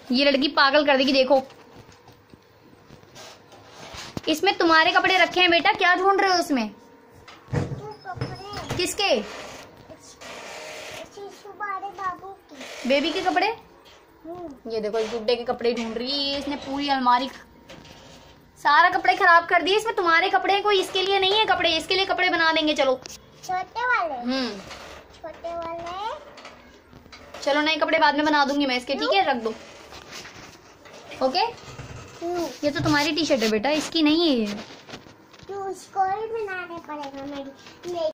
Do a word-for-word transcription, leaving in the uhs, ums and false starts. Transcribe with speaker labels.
Speaker 1: ये लड़की पागल कर देगी। देखो इसमें तुम्हारे कपड़े रखे हैं बेटा, क्या ढूंढ रहे हो इसमें?
Speaker 2: कपड़े।
Speaker 1: किसके?
Speaker 2: बाबू की।
Speaker 1: बेबी के कपड़े। ये देखो इस गुड्डे के कपड़े ढूंढ रही है इसने, पूरी अलमारी सारा कपड़े खराब कर दिए। इसमें तुम्हारे कपड़े, कोई इसके लिए नहीं है कपड़े, इसके लिए कपड़े बना देंगे। चलो
Speaker 2: छोटे वाले।
Speaker 1: हम्म
Speaker 2: छोटे वाले।
Speaker 1: चलो नए कपड़े बाद में बना दूंगी मैं इसके, ठीक है? रख दो। ओके ये तो तुम्हारी टी शर्ट है बेटा, इसकी नहीं है।
Speaker 2: तो उसको भी बनाने पड़ेगा मेरी।